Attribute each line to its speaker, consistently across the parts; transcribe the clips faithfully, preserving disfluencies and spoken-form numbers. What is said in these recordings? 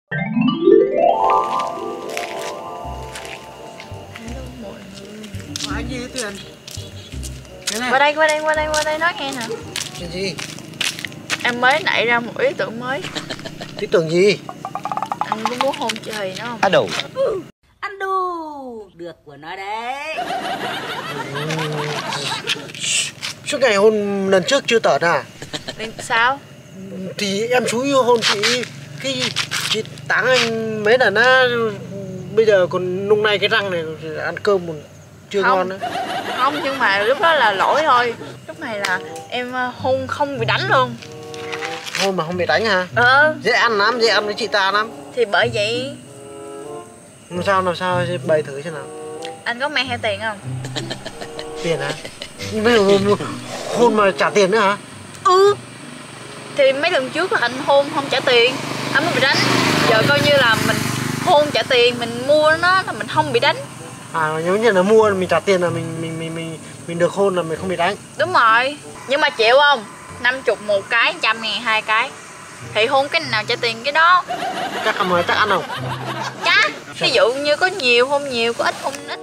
Speaker 1: Mà anh gì Tuyền?
Speaker 2: Qua đây, qua đây, qua đây, qua đây nói nghe nè.
Speaker 1: Chuyện gì?
Speaker 2: Em mới nảy ra một ý tưởng mới.
Speaker 1: Ý tưởng gì?
Speaker 2: Anh có muốn hôn chị Thùy nữa không?
Speaker 1: À đủ.
Speaker 3: Ừ. Anh đù được của nó đấy.
Speaker 1: Suốt ngày hôn lần trước chưa tởn à?
Speaker 2: Nên sao?
Speaker 1: Thì em chú yêu hôn chị. Cái chị táng anh mấy lần á. Bây giờ còn nung nay cái răng này ăn cơm còn chưa
Speaker 2: Không.
Speaker 1: ngon nữa.
Speaker 2: Không, nhưng mà lúc đó là lỗi thôi. Lúc này là em hôn không bị đánh luôn.
Speaker 1: Hôn mà không bị đánh hả?
Speaker 2: Ờ.
Speaker 1: Dễ ăn lắm, dễ ăn với chị ta lắm.
Speaker 2: Thì bởi vậy.
Speaker 1: Làm sao, làm sao bày thử xem nào.
Speaker 2: Anh có mang theo tiền không?
Speaker 1: Tiền hả? Bây giờ hôn mà trả tiền nữa hả?
Speaker 2: Ừ. Thì mấy lần trước là anh hôn không trả tiền, anh mới bị đánh. Giờ coi như là mình hôn trả tiền, mình mua nó là mình không bị đánh.
Speaker 1: À, nếu như là mua mình trả tiền là mình mình mình mình mình được hôn là mình không bị đánh.
Speaker 2: Đúng rồi. Nhưng mà chịu không? năm mươi một cái, trăm ngàn hai cái. Thì hôn cái nào trả tiền cái đó.
Speaker 1: Chắc ăn mới chắc ăn không?
Speaker 2: Chắc. Ví dụ như có nhiều hôn nhiều, có ít hôn ít.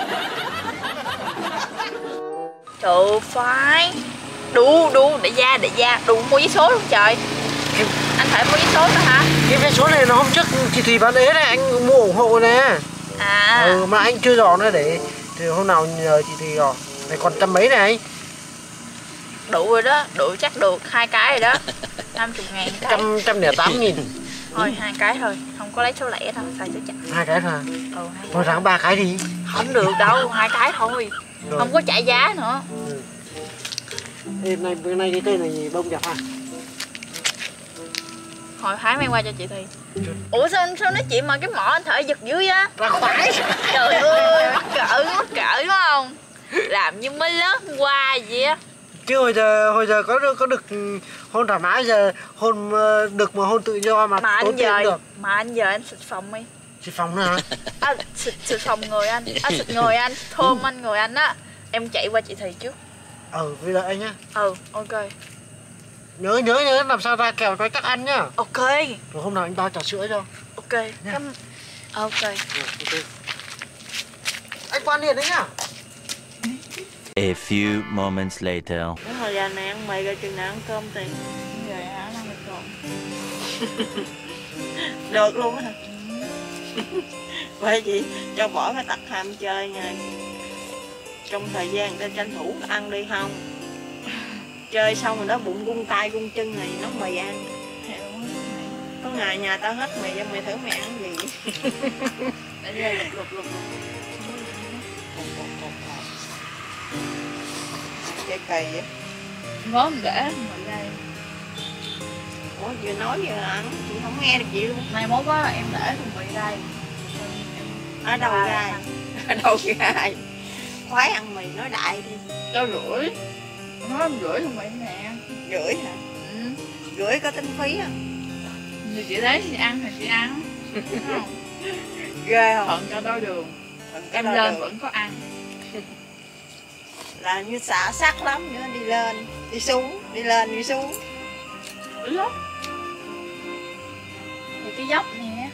Speaker 2: Trời phải. Đủ, đủ, để ra, để ra. Đủ mua vé số luôn trời.
Speaker 1: Cái...
Speaker 2: Anh phải mua vé số nữa hả?
Speaker 1: Cái vé số này nó hôm trước chị Thùy bán ế này, anh mua ủng hộ nè.
Speaker 2: À.
Speaker 1: Ừ, mà anh chưa dò nữa để thì hôm nào nhờ chị Thùy dò. Này còn trăm mấy này.
Speaker 2: Đủ rồi đó, đủ chắc được hai cái rồi đó. năm mươi ngàn cái.
Speaker 1: Trăm, trăm lẻ tám nghìn.
Speaker 2: Thôi hai cái thôi, không có lấy số lẻ đâu, xài số chặt.
Speaker 1: Hai cái thôi.
Speaker 2: Ừ, hai
Speaker 1: thôi ráng ba cái đi.
Speaker 2: Không được đâu, hai cái thôi. Rồi. Không có trả giá nữa.
Speaker 1: Ừ. Ê, này, bữa nay cái cây này gì bông đẹp à?
Speaker 2: Hồi Thái mang qua cho chị Thùy. Ủa sao, sao nói chuyện mà cái mỏ anh thở giật dưới á?
Speaker 1: Ra khoái.
Speaker 2: Trời ơi, mắc cỡ, mắc cỡ đúng không? Làm như mới lớn qua gì á.
Speaker 1: Chứ hồi giờ hồi giờ có được có được hôn thoải mái, giờ hôn được mà hôn tự do mà,
Speaker 2: mà
Speaker 1: tốn
Speaker 2: anh
Speaker 1: tiền
Speaker 2: giờ
Speaker 1: được.
Speaker 2: mà anh giờ anh xịt phòng đi.
Speaker 1: Xịt phòng nữa hả?
Speaker 2: À, xịt, xịt phòng người anh, à, xịt người anh, thơm anh người anh á. Em chạy qua chị Thùy trước.
Speaker 1: Ừ, bây giờ anh nhá.
Speaker 2: Ừ, ok.
Speaker 1: Nhớ nhớ nhớ làm sao ra kèo cho chắc ăn nhá.
Speaker 2: Ok.
Speaker 1: Rồi hôm nào anh bao trà sữa cho.
Speaker 2: Ok. Cảm... Ok.
Speaker 1: Rồi, ok. Anh quan liền đấy nhá.
Speaker 4: A few moments later.
Speaker 2: Đúng rồi, giờ này ăn mì rồi chừng nào ăn cơm tiền. Giờ hả, ăn mì trộn. Được luôn á hả? Bởi vì cho bỏ cái tật ham chơi nha. Trong thời gian người ta tranh thủ ăn đi không? Chơi xong rồi đó bụng gung tay gung chân này nấu mì ăn. Có ngày nhà tao hết mì cho mày thử mày ăn gì. Để ra lục lục lục cái cây vậy. Ngó mình để mì đây. Ủa vừa nói vừa ăn, chị không nghe được gì luôn. Mai mốt á em để thùng mì đây. Ở đâu ra? Ở đâu ra? Khoái ăn mì nói đại đi. Cho rưỡi. Nói em rưỡi thùng mì nè. Rưỡi hả? Ừ. Rưỡi có tính phí à? Thì chị lấy chị ăn thì chị ăn. Không? Ghê không? Phận cho đôi đường. Em lên đường. Vẫn có ăn. Là như xả sắc lắm nữa, đi lên, đi xuống, đi lên, đi xuống. Dữ lắm. Thì cái dốc nè.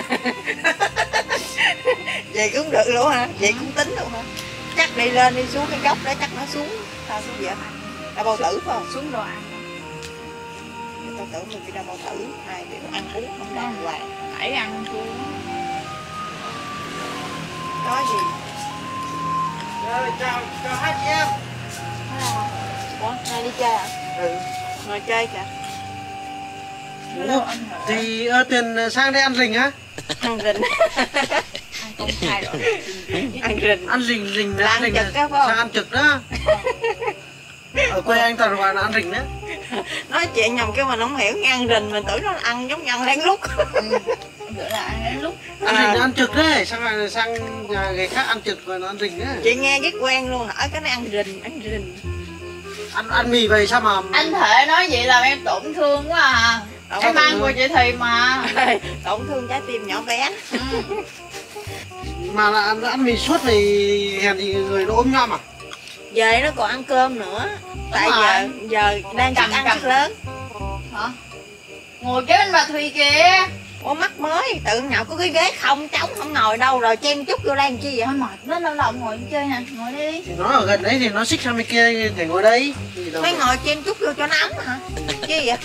Speaker 2: Vậy cũng được luôn hả? Vậy cũng tính luôn hả? Chắc đi lên đi xuống cái góc đó chắc nó xuống. Sao xuống vậy? Đau bao tử phải không? Xuống đồ ăn. Tao tưởng mình đi đau bao tử, hai đứa ăn uống không đàng hoàng. Nãy ăn chua. Có gì?
Speaker 1: Rồi, chào, chào hai chị em.
Speaker 2: Ủa, hai đi chơi à?
Speaker 1: Ừ.
Speaker 2: Ngồi chơi kìa.
Speaker 1: Ủa, thì uh, Tuyền sang đây ăn rình hả?
Speaker 2: Ăn rình. Ăn công khai rồi. Ăn rình.
Speaker 1: Ăn rình, rình
Speaker 2: là ăn
Speaker 1: rình
Speaker 2: trực đó phải không?
Speaker 1: Sang ăn trực đó. Ở quê anh toàn gọi là ăn rình đó.
Speaker 2: Nói chuyện nhầm cái mình không hiểu nghe ăn rình, mình tưởng nó ăn giống như ăn lén lút. Ừ. Bữa là ăn lén lút.
Speaker 1: Ăn rình ăn trực đấy, sang rồi sang nhà người khác ăn trực rồi nó ăn rình đấy.
Speaker 2: Chị nghe rất quen luôn, hỏi cái nó ăn rình, ăn rình.
Speaker 1: Ăn ăn mì vậy sao mà
Speaker 2: anh Thể nói vậy làm em tổn thương quá à. Đâu em ăn của chị Thùy mà. Tổn thương trái tim nhỏ bé. Ừ.
Speaker 1: mà là ăn, ăn mì suốt thì hèn gì người nó ốm nhom à?
Speaker 2: Về nó còn ăn cơm nữa. Đúng tại rồi. giờ giờ đang cầm ăn cầm lớn. Hả? Ngồi kế bên bà Thùy kìa. Ủa mắc mới, tự nào có cái ghế không, trống không ngồi đâu rồi chen chút vô đây làm chi vậy? Thôi mệt, nó lâu lâu ngồi chơi nè, ngồi đây đi.
Speaker 1: Thì nó ở gần đấy thì nó xích sang bên kia để ngồi đây.
Speaker 2: Phải ngồi chen chút vô cho nó ấm hả? Chi vậy?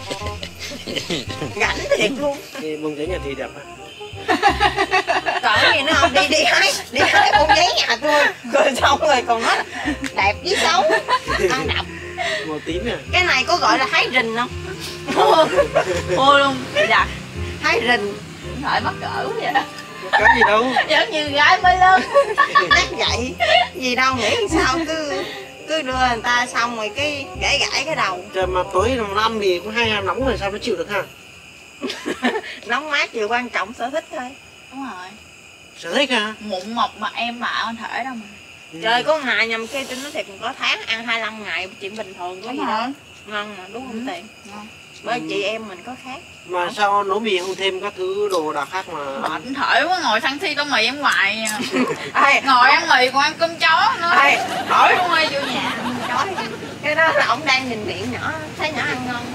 Speaker 2: Rảnh thiệt luôn.
Speaker 1: Thì bông giấy nhà thì đẹp á.
Speaker 2: Còn gì nữa không? Đi đi hái, đi hái bông giấy nhà tôi. Rồi xong rồi còn nói là đẹp với xấu, ăn đập.
Speaker 1: Màu tím nè.
Speaker 2: Cái này có gọi là hái rình không? Mua, mua luôn. Dạ. Hái rình. Hỏi mắc cỡ vậy.
Speaker 1: Cái gì đâu.
Speaker 2: Giống như gái mới lớn. Chắc vậy. Gì đâu nghĩ sao cứ cứ đưa người ta xong rồi cái gãy gãy cái đầu.
Speaker 1: Trời mà tối nó ăn thì cũng hay ăn nóng rồi sao nó chịu được ha?
Speaker 2: Nóng mát chỉ quan trọng sở thích thôi. Đúng rồi.
Speaker 1: Sở thích hả?
Speaker 2: Mụn mọc mà em mà không thể đâu mà. Ừ. Trời có ngày nhầm kia tôi nói thiệt có tháng ăn hai mươi lăm ngày chuyện bình thường có gì đâu. Ngon mà đúng không Tiền? Ngon. Bởi ừ. Chị em mình có khác.
Speaker 1: Mà không? Sao nấu mì không thêm các thứ đồ đặc khác mà
Speaker 5: mệt thở quá, ngồi thăng thi tô mì ở ngoài. Ê, ngồi ăn mì còn ăn cơm chó nữa.
Speaker 2: Ê,
Speaker 5: hỏi luôn ơi vô nhà
Speaker 2: chó. Cái đó là ông đang nhìn miệng nhỏ, thấy nhỏ ăn ngon.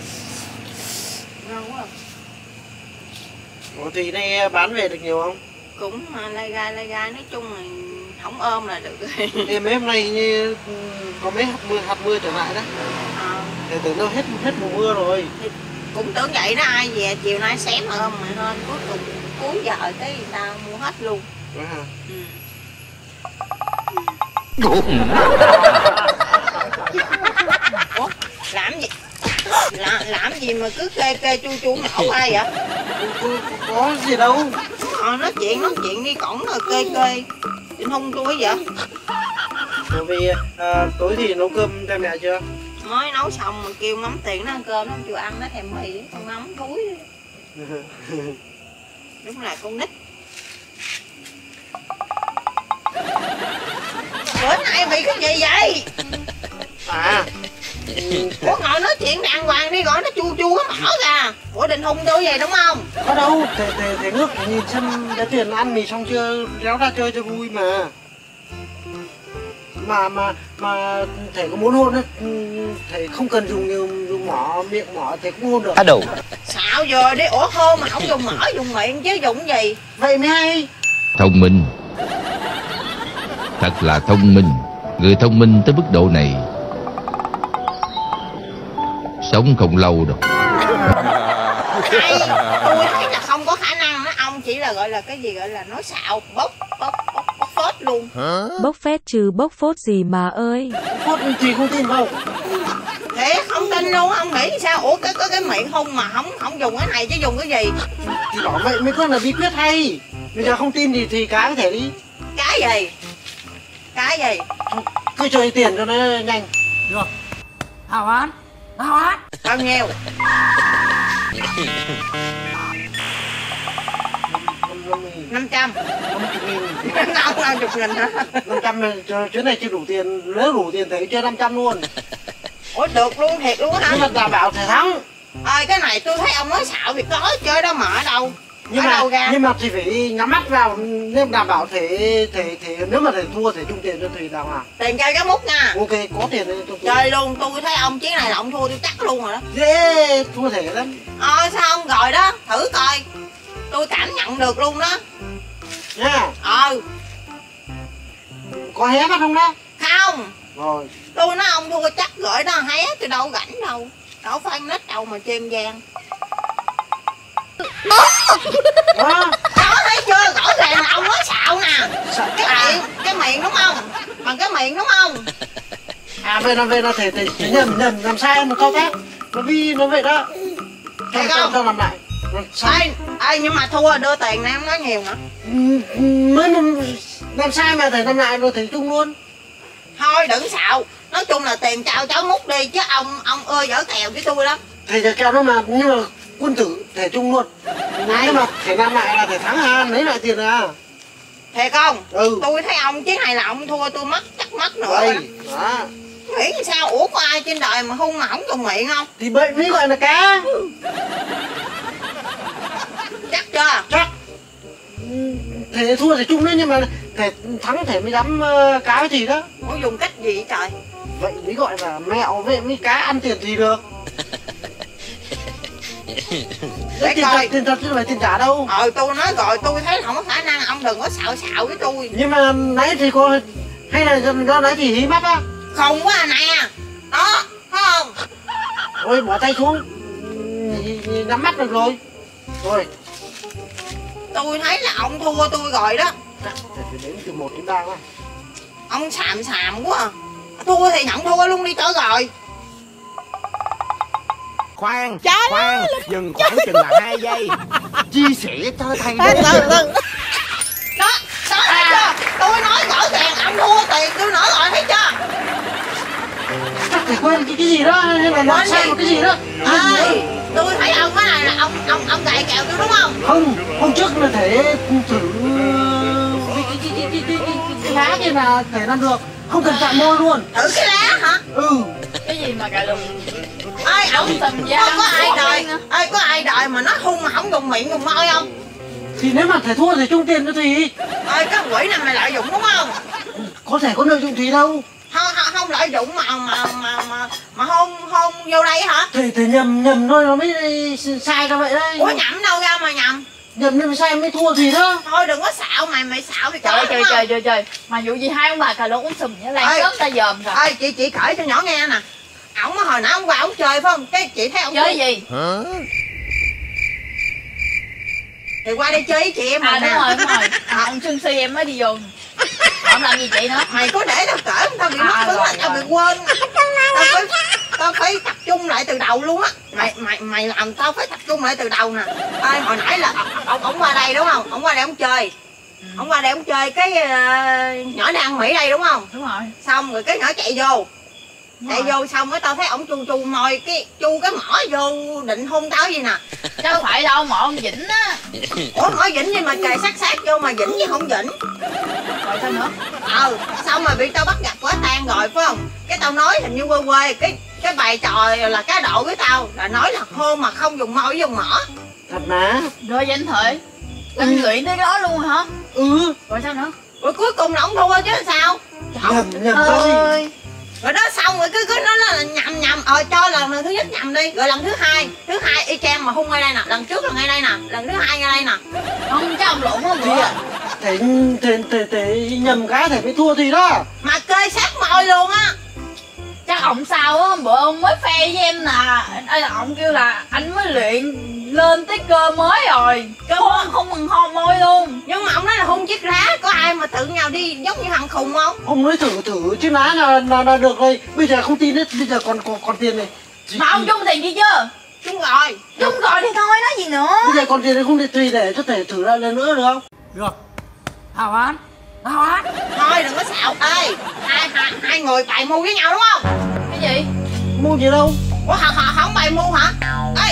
Speaker 2: Ngon quá.
Speaker 1: Ủa thì nay bán về được nhiều không?
Speaker 2: Cũng lai gai lai gai, nói chung là không ôm là được rồi.
Speaker 1: Thì mấy hôm nay như có mấy hạt mưa hạt mưa trở lại đó. À. Thì tưởng đâu hết hết mùa mưa rồi.
Speaker 2: Thì cũng tưởng vậy đó, ai về chiều nay xém ôm mà hơn cuối cùng cuối giờ cái người ta mua hết luôn.
Speaker 1: Đó hả?
Speaker 2: Ừ. Ủa, làm gì? Là, làm gì mà cứ kê kê chu chu mẫu ai vậy?
Speaker 1: Có gì đâu.
Speaker 2: Ờ, nói chuyện nói chuyện đi cổng rồi kê kê. Định hung tôi vậy?
Speaker 1: Bởi vì à, tối thì nấu cơm cho mẹ chưa?
Speaker 2: Mới nấu xong mà kêu ngắm Tiền nó ăn cơm nó chưa ăn, nó thèm mì con ngắm thúi. Đúng là con nít. Bữa nay bị cái gì vậy?
Speaker 1: À.
Speaker 2: Ủa ngồi nói chuyện đàng hoàng đi, gọi nó chu chu nó mở ra. Ủa định hung tôi vậy đúng không?
Speaker 1: Có đâu, thầy thầy thầy nước nhìn xem đã Tiền ăn mì xong chưa, réo ra chơi cho vui mà. Mà mà mà thầy có muốn hôn á, thầy không cần dùng dùng mỏ miệng mỏ thầy cũng hôn được.
Speaker 4: À đủ.
Speaker 2: Xạo giờ đi, ủa hôn mà không dùng mỏ dùng miệng chứ dùng gì?
Speaker 1: Vậy mới hay.
Speaker 6: Thông minh. Thật là thông minh. Người thông minh tới mức độ này sống không lâu đâu.
Speaker 2: Đây, tôi thấy là không có khả năng đó. Ông chỉ là gọi là cái gì gọi là nói xạo, bốc bốc bốc bốc phốt luôn.
Speaker 7: Bốc phét trừ bốc phốt gì mà ơi.
Speaker 1: Phốt thì không tin đâu.
Speaker 2: Thế không tin luôn, ông nghĩ sao? Ủa cái có cái miệng hung mà không không dùng cái này chứ dùng cái gì?
Speaker 1: Thì bảo vậy mới có là bí quyết hay. Bây giờ không tin thì thì cái có thể đi.
Speaker 2: Cái gì? Cái gì?
Speaker 1: Cứ cho Tiền cho nó nhanh. Được.
Speaker 3: Hào án. Hào án.
Speaker 2: Bao nhiêu? năm trăm. Năm năm chục nghìn hả?
Speaker 1: Năm trăm chuyến này chưa đủ tiền, nếu đủ tiền thì chơi năm trăm luôn.
Speaker 2: Ủa được luôn, thiệt luôn hả?
Speaker 1: Nhưng mà đảm bảo thể thắng.
Speaker 2: Ơi cái này tôi thấy ông nói xạo thì có chơi đâu mà ở đâu.
Speaker 1: Nhưng
Speaker 2: ở
Speaker 1: mà
Speaker 2: đâu ra?
Speaker 1: Nhưng mà thì phải nhắm mắt vào, nếu đảm bảo thể thể thể nếu mà thể thua thì chung tiền cho Thùy đàng hoàng.
Speaker 2: Tiền chơi cái múc nha.
Speaker 1: Ok, có tiền thì tôi
Speaker 2: chơi luôn, tôi thấy ông chiến này là ông thua tôi chắc luôn rồi đó.
Speaker 1: Dễ thua thể lắm.
Speaker 2: Ờ sao ông rồi đó, thử coi. Tôi cảm nhận được luôn đó.
Speaker 1: Nha.
Speaker 2: Ờ.
Speaker 1: Có hé mắt không đó?
Speaker 2: Không.
Speaker 1: Rồi.
Speaker 2: Tôi nói ông thua chắc gửi đó hé, tôi đâu rảnh đâu. Đâu phải ăn nít đâu mà chêm gian. Đó, thấy chưa? Rõ ràng là ông nói xạo nè. Cái miệng, cái miệng đúng không? Bằng cái miệng đúng không?
Speaker 1: À về nó về nó thể thể nhầm nhầm làm sai một thao tác. Nó vi nó vậy đó. Cho cho, cho làm lại.
Speaker 2: Ê, ê nhưng mà thua đưa tiền này em nói nhiều nữa.
Speaker 1: Mới làm sai mà thầy làm lại rồi thầy chung luôn.
Speaker 2: Thôi đừng xạo. Nói chung là tiền trao cháu múc đi chứ ông ông ơi dở kèo với tôi lắm.
Speaker 1: Thầyจะkèo nó mà nhưng mà quân tử thể chung luôn. Nhưng mà thầy làm lại là thầy thắng à, lấy lại tiền à.
Speaker 2: Thiệt không?
Speaker 1: Ừ.
Speaker 2: Tôi thấy ông chiến này là ông thua tôi mất chắc mất nữa.
Speaker 1: Đây, đó.
Speaker 2: Nghĩ sao? Ủa có ai trên đời mà hung mà không dùng miệng không?
Speaker 1: Thì vậy mới gọi là cá.
Speaker 2: Chắc chưa?
Speaker 1: Chắc. Thể thua thể chung nữa nhưng mà thể thắng thể mới dám uh, cá cái gì đó.
Speaker 2: Ủa dùng cách gì trời?
Speaker 1: Vậy mới gọi là mẹo vậy mới cá ăn tiền gì được.
Speaker 2: Để
Speaker 1: tiền
Speaker 2: coi.
Speaker 1: thật, tiền thật chứ phải tiền giả đâu.
Speaker 2: Ờ tôi nói rồi, tôi thấy không có khả năng, ông đừng có xạo xạo với tôi.
Speaker 1: Nhưng mà nãy thì có hay là do, do nãy thì hí mắt á.
Speaker 2: Không quá à nè. Đó, thấy không?
Speaker 1: Ôi bỏ tay xuống. Nhắm mắt được rồi. Rồi.
Speaker 2: Tôi thấy là ông thua tôi rồi đó.
Speaker 1: Phải đến từ một đến ba quá.
Speaker 2: Ông xàm xàm quá à. Thua thì nhận thua luôn đi cho rồi.
Speaker 8: Khoan, khoan, dừng khoảng chừng là hai giây. Chia sẻ cho thầy
Speaker 2: Đó, đó thấy chưa? Tôi nói rõ ràng ông thua tiền, tôi nói rồi thấy chưa?
Speaker 1: Chắc phải quên cái, cái gì đó hay là nói sai một cái gì đó.
Speaker 2: Ê, tôi thấy ông cái này là ông ông ông gài kèo tôi đúng không?
Speaker 1: Không, hôm trước là thể thử cái cái cái cái cái cái, cái lá kia là thể làm được, không cần chạm môi luôn.
Speaker 2: Thử cái lá hả?
Speaker 1: Ừ.
Speaker 5: Cái gì mà cà lùn?
Speaker 2: Ê, ông
Speaker 5: tầm da
Speaker 2: không có ai đòi, ê có ai đòi mà nó hung mà không dùng miệng dùng môi không?
Speaker 1: Thì nếu mà thể thua thì chung tiền cho Thùy.
Speaker 2: Ê cái quỷ này mày lợi dụng đúng không?
Speaker 1: Có thể có lợi dụng Thùy đâu.
Speaker 2: Không không, không lợi dụng mà mà mà mà mà hôn hôn vô đây hả?
Speaker 1: Thì thì nhầm nhầm thôi nó mới sai ra vậy đấy.
Speaker 2: Ủa nhầm đâu ra mà nhầm?
Speaker 1: Nhầm nên sai mới thua Thùy đó.
Speaker 2: Thôi đừng có xạo mày, mày xạo thì
Speaker 5: Trời trời
Speaker 2: đúng
Speaker 5: trời
Speaker 2: không?
Speaker 5: trời trời. Mà vụ gì hai ông bà cà lùn uống sùm với lan
Speaker 2: Ê.
Speaker 5: cớp ta dòm rồi.
Speaker 2: Ê chị chị kể cho nhỏ nghe nè. Ổng hồi nãy ông qua ổng chơi phải không? Cái chị thấy ổng
Speaker 5: Chơi gì?
Speaker 2: thì qua đây chơi với chị em
Speaker 5: À
Speaker 2: mình
Speaker 5: đúng
Speaker 2: nè.
Speaker 5: rồi đúng rồi. À, ông Xuân Si em mới đi vô. Ông làm gì chị nữa?
Speaker 2: Mày có để tao kể không? Tao bị mất
Speaker 5: À,
Speaker 2: hứng
Speaker 5: rồi,
Speaker 2: là tao
Speaker 5: rồi.
Speaker 2: bị quên. Tao phải tao phải tập trung lại từ đầu luôn á. Mày mày mày làm tao phải tập trung lại từ đầu nè. Ê hồi nãy là ông ông qua đây đúng không? Ông qua đây ông chơi. Ông qua đây ông chơi cái uh, nhỏ đang Mỹ đây đúng không?
Speaker 5: Đúng rồi.
Speaker 2: Xong rồi cái nhỏ chạy vô.
Speaker 5: Đúng
Speaker 2: Chạy
Speaker 5: rồi.
Speaker 2: vô xong cái tao thấy ổng chu chu môi cái chu cái mỏ vô định hôn tao gì nè.
Speaker 5: Chứ không phải đâu mà ông Vĩnh á.
Speaker 2: Ủa mỏ vĩnh nhưng mà kề sát sát vô mà vĩnh chứ không vĩnh.
Speaker 5: Rồi sao nữa?
Speaker 2: Ờ xong rồi bị tao bắt gặp quả tang rồi phải không? Cái tao nói hình như quê quê cái cái bài trò là cá độ với tao là nói là hôn mà không dùng môi dùng mỏ.
Speaker 1: Thật mà.
Speaker 5: Rồi danh Thuệ. Anh luyện tới đó luôn rồi hả?
Speaker 1: Ừ.
Speaker 5: Rồi sao nữa?
Speaker 2: Rồi cuối cùng là ông thua chứ sao?
Speaker 1: Nhầm nhầm có gì.
Speaker 2: Ơi. Rồi đó xong rồi cứ cứ nó là nhầm nhầm ờ cho lần lần thứ nhất nhầm đi rồi lần thứ hai thứ hai y chang mà hung ngay đây nè lần trước là ngay đây nè lần thứ hai ngay đây nè.
Speaker 5: Không chứ ông lộn không
Speaker 1: Thùy
Speaker 5: bữa.
Speaker 1: ạ. Thể, thể, thể, thể nhầm cái thể mới thua Thùy đó.
Speaker 2: Mà kê sát môi luôn á.
Speaker 5: Chắc ông sao á, bữa ông mới khoe với em là anh ông kêu là anh mới luyện lên tới cơ mới rồi. Cơ hôn không bằng hôn môi luôn.
Speaker 2: Nhưng mà ông nói là hung chiếc lá có ai mà tự nhau đi giống như thằng khùng không?
Speaker 1: Ông nói thử thử chứ lá là, là, là được rồi. Bây giờ không tin hết, bây giờ còn còn, còn tiền này.
Speaker 5: Mà ông chung tiền gì chưa?
Speaker 2: Đúng rồi.
Speaker 5: Chung rồi thì thôi nói gì nữa.
Speaker 1: Bây giờ còn tiền này không thể Thùy để cho thể thử lại lần nữa được không?
Speaker 3: Được. Hào án. Hào án.
Speaker 2: Thôi đừng có xạo. Ê hai, hai, hai người bày mưu với nhau đúng không?
Speaker 5: Cái gì?
Speaker 1: Mua gì đâu.
Speaker 2: Ủa họ, họ không bày mưu hả? Ê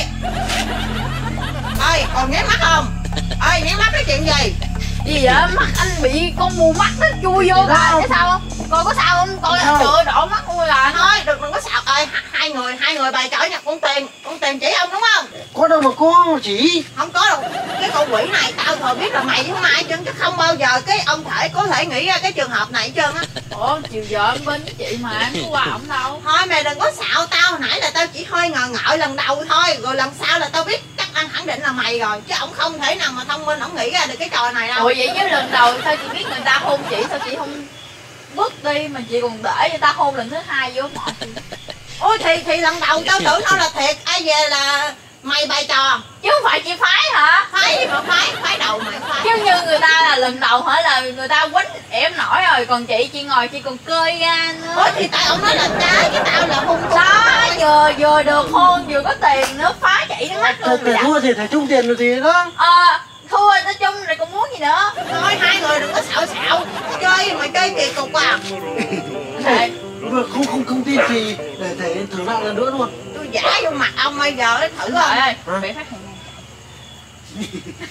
Speaker 2: Ê còn nháy mắt không? Ê nháy mắt cái chuyện gì?
Speaker 5: Gì vậy? Mắt anh bị con mù mắt nó chui vô rồi. Thấy sao không? Coi có sao không? Coi
Speaker 1: Sao?
Speaker 5: trời ơi, đỏ mắt luôn là.
Speaker 2: Thôi đừng đừng có xạo. Ê hai người hai người bày trò nhặt con tiền con tiền chỉ ông đúng không?
Speaker 1: Có đâu mà có chỉ.
Speaker 2: Không có đâu. Cái con quỷ này tao thôi biết là mày chứ không ai chứ chứ không bao giờ cái ông thể có thể nghĩ ra cái trường hợp này hết trơn á.
Speaker 5: Ủa chiều giờ em bên với chị mà em có qua ổng đâu.
Speaker 2: Thôi mày đừng có xạo tao hồi nãy là tao chỉ hơi ngờ ngợ lần đầu thôi rồi lần sau là tao biết chắc ăn khẳng định là mày rồi chứ ổng không thể nào mà thông minh ổng nghĩ ra được cái trò này đâu.
Speaker 5: Ủa vậy chứ lần đầu sao chị biết người ta hôn chị sao chị không bước đi mà chị còn để người ta hôn lần thứ hai vô mọ chị.
Speaker 2: Ôi thì thì lần đầu tao tưởng nó là thiệt ai về là mày bày trò
Speaker 5: Chứ không phải chị phái hả?
Speaker 2: phái gì mà phái phái đầu mày phái.
Speaker 5: Chứ như người ta là lần đầu hả là người ta quýnh em nổi rồi còn chị chị ngồi chị còn cơi ra nữa.
Speaker 2: Ôi thì tại ông nói là trái chứ tao là hung thủ.
Speaker 5: Đó vừa vừa được hôn vừa có tiền nữa phá chị nó mắt
Speaker 1: Thể,
Speaker 5: luôn
Speaker 1: thể
Speaker 5: vậy.
Speaker 1: thua thì thể chung tiền rồi thì đó.
Speaker 5: Ờ thua nói chung rồi còn muốn gì nữa.
Speaker 2: Thôi hai người đừng có xạo xạo chơi mày chơi kỳ cục à.
Speaker 5: Này,
Speaker 1: Được, không không không tin thì để thể thử lại lần nữa luôn.
Speaker 2: Tôi giả vô mặt ông bây giờ thử
Speaker 5: Trời
Speaker 2: không?
Speaker 5: ơi, bị phát hiện này.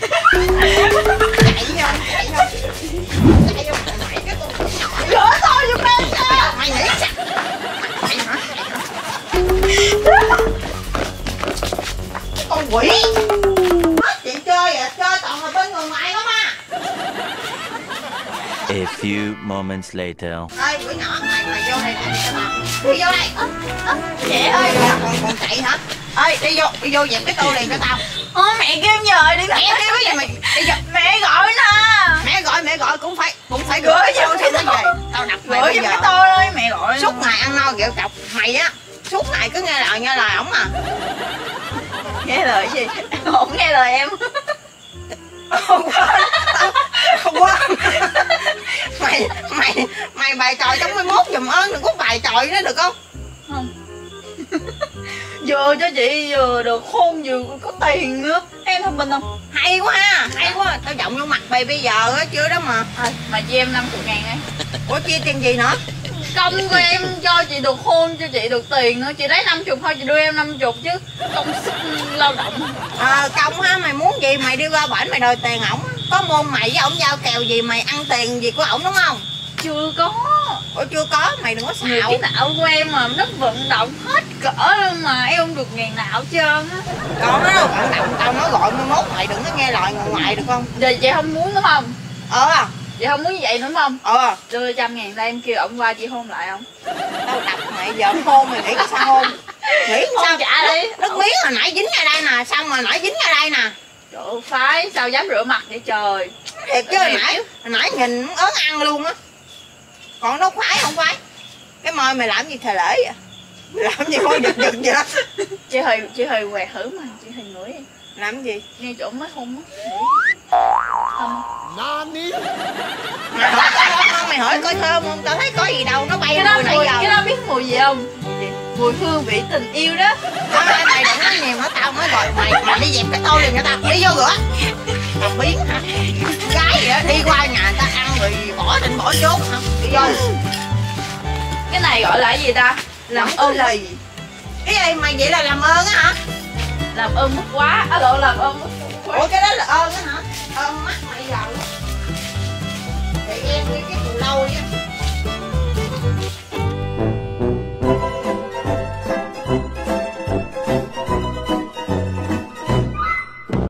Speaker 2: Chạy vô chạy vô chạy vô mày cái con
Speaker 5: Rửa tôi giùm em nha.
Speaker 2: mày nghĩ sao? Mày hả? Cái con quỷ hết chị chơi à chơi toàn là bên người ngoài lắm à.
Speaker 4: A few moments later.
Speaker 2: Ê quỷ nhỏ mày mày vô đây chạy cho tao đi vô đây.
Speaker 5: Trẻ ơi.
Speaker 2: Còn còn chạy hả? Ê đi vô đi vô dẹp cái tô liền cho tao.
Speaker 5: Ôi mẹ kêu nhờ đi.
Speaker 2: Mẹ kêu cái gì mày? Bây giờ
Speaker 5: Mẹ gọi nè.
Speaker 2: mẹ gọi mẹ gọi cũng phải cũng phải gửi vô thì nó về. Tao đập mày
Speaker 5: Gửi
Speaker 2: bây
Speaker 5: cho
Speaker 2: giờ.
Speaker 5: cái tôi ơi mẹ gọi.
Speaker 2: Suốt ngày ăn no ghẹo cọc mày á, suốt ngày cứ nghe lời nghe lời ổng à.
Speaker 5: Nghe lời gì? Không nghe lời em.
Speaker 2: Không quá. Không quá. Mày mày mày bài tròi trong mươi mốt giùm ơn, đừng có bài tròi nữa được không?
Speaker 5: Không. Vừa cho chị vừa được hôn vừa có tiền nữa. Em thông minh không?
Speaker 2: Hay quá ha, hay quá. Tao giọng vô mặt mày bây giờ á chưa đó mà.
Speaker 5: À, mà cho em năm mươi ngàn ấy.
Speaker 2: Ủa chia tiền gì nữa?
Speaker 5: Công của em cho chị được hôn, cho chị được tiền nữa. Chị lấy năm mươi thôi, chị đưa em năm mươi chứ. Công sức lao động.
Speaker 2: Ờ công ha, mày muốn gì mày đi qua bển mày đòi tiền ổng. Có môn mày với ổng giao kèo gì mày ăn tiền gì của ổng đúng không?
Speaker 5: Chưa có.
Speaker 2: Ủa chưa có, mày đừng có
Speaker 5: Nhiều
Speaker 2: xạo.
Speaker 5: cái não của em mà nó vận động hết cỡ luôn mà em không được ngàn nào hết trơn á.
Speaker 2: Còn nó đâu vận động, tao nói gọi mươi mốt mày đừng có nghe lời người ngoài được không?
Speaker 5: Giờ chị không muốn đúng không?
Speaker 2: Ờ
Speaker 5: Chị không muốn như vậy nữa đúng không?
Speaker 2: Ờ
Speaker 5: Đưa trăm ngàn ra em kêu ổng qua chị hôn lại không?
Speaker 2: tao đập mày giờ hôn mày nghĩ sao hôn? Nghĩ
Speaker 5: Hôn
Speaker 2: sao?
Speaker 5: trả đi.
Speaker 2: Nước miếng hồi nãy dính ở đây nè, xong rồi nãy dính ở đây nè.
Speaker 5: Trời ơi, phái sao dám rửa mặt vậy trời.
Speaker 2: Thiệt chứ hồi nãy, hồi nãy nhìn ớn ăn luôn á. Còn nó khoái không khoái? Cái môi mày làm gì thề lễ vậy? Mày làm gì môi giật giật vậy đó?
Speaker 5: Chị hơi chị hơi quẹt thử mà chị hơi ngửi em.
Speaker 2: Làm gì?
Speaker 5: Nghe chỗ mới hôn á. Không.
Speaker 8: Nani?
Speaker 2: Mày hỏi coi thơm không? Mày hỏi coi thơm không? Tao thấy có gì đâu, nó bay
Speaker 5: Cái đó
Speaker 2: mùi nãy
Speaker 5: mùi,
Speaker 2: giờ.
Speaker 5: cái đó biết mùi gì không?
Speaker 2: Gì?
Speaker 5: Mùi hương vị tình yêu đó.
Speaker 2: Thôi mày, mày đừng nói nhiều nữa, tao mới gọi mày, mày đi dẹp cái tô liền cho tao, đi vô rửa. Thằng biến hả? Gái vậy đó, đi qua nhà người ta ăn rồi bỏ định bỏ chốt hả? Đi vô.
Speaker 5: Cái này gọi là cái gì ta? Làm ơn
Speaker 2: là gì? Cái gì mày vậy là làm ơn á hả?
Speaker 5: làm ơn mất quá. À lộ làm ơn mất quá.
Speaker 2: Ủa cái đó là ơn á hả?